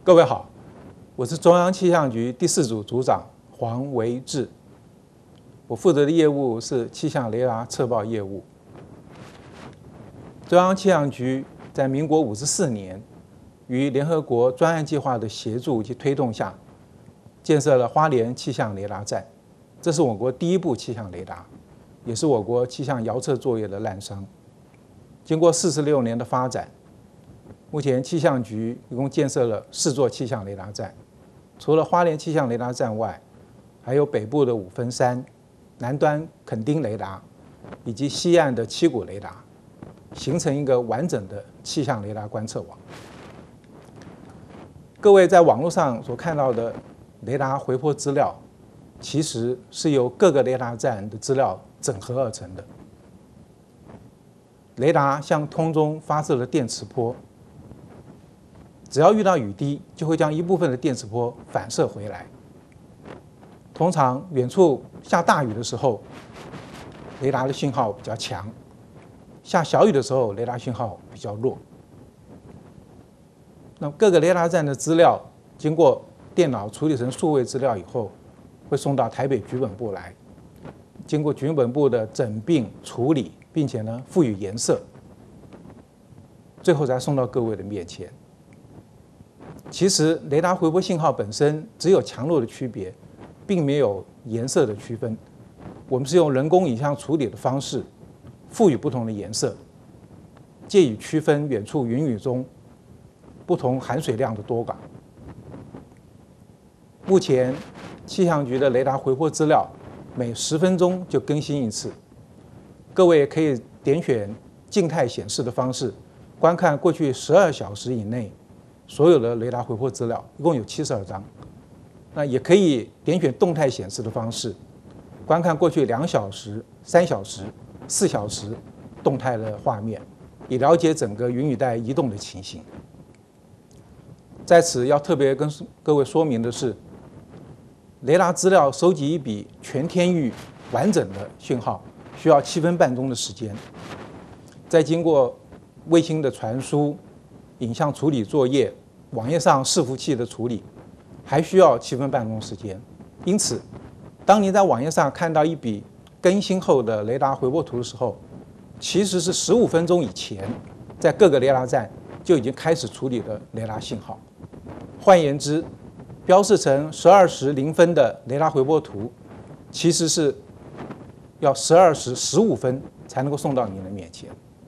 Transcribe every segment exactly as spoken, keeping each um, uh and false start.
各位好，我是中央气象局第四组组长黄维志，我负责的业务是气象雷达测报业务。中央气象局在民国五十四年，于联合国专案计划的协助及推动下，建设了花莲气象雷达站，这是我国第一部气象雷达，也是我国气象遥测作业的滥觞。经过四十六年的发展，目前气象局一共建设了四座气象雷达站，除了花莲气象雷达站外，还有北部的五分山、南端垦丁雷达，以及西岸的七股雷达，形成一个完整的气象雷达观测网。各位在网络上所看到的雷达回波资料，其实是由各个雷达站的资料整合而成的。雷达向空中发射了电磁波，只要遇到雨滴，就会将一部分的电磁波反射回来。通常远处下大雨的时候，雷达的信号比较强；下小雨的时候，雷达信号比较弱。那各个雷达站的资料经过电脑处理成数位资料以后，会送到台北局本部来，经过局本部的整并处理，并且呢赋予颜色，最后才送到各位的面前。其实雷达回波信号本身只有强弱的区别，并没有颜色的区分。我们是用人工影像处理的方式，赋予不同的颜色，借以区分远处云雨中不同含水量的多寡。目前气象局的雷达回波资料每十分钟就更新一次，各位可以点选静态显示的方式，观看过去十二小时以内所有的雷达回波资料，一共有七十二张。那也可以点选动态显示的方式，观看过去两小时、三小时、四小时动态的画面，以了解整个云雨带移动的情形。在此要特别跟各位说明的是，雷达资料收集一笔全天域完整的讯号，需要七分半钟的时间，再经过卫星的传输、影像处理作业、网页上伺服器的处理，还需要七分半钟时间。因此，当您在网页上看到一笔更新后的雷达回波图的时候，其实是十五分钟以前，在各个雷达站就已经开始处理的雷达信号。换言之，标示成十二时零分的雷达回波图，其实是要十二时十五分才能够送到您的面前。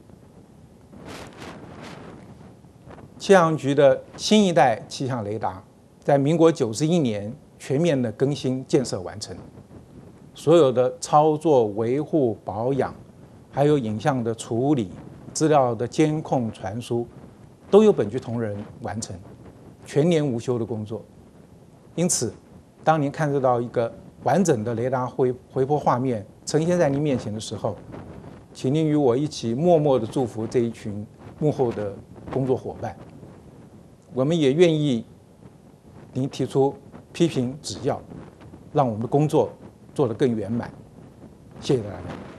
气象局的新一代气象雷达在民国九十一年全面的更新建设完成，所有的操作、维护、保养，还有影像的处理、资料的监控传输，都由本局同仁完成，全年无休的工作。因此，当您看得到一个完整的雷达回回波画面呈现在您面前的时候，请您与我一起默默地祝福这一群幕后的工作伙伴。我们也愿意您提出批评指教，让我们的工作做得更圆满。谢谢大家。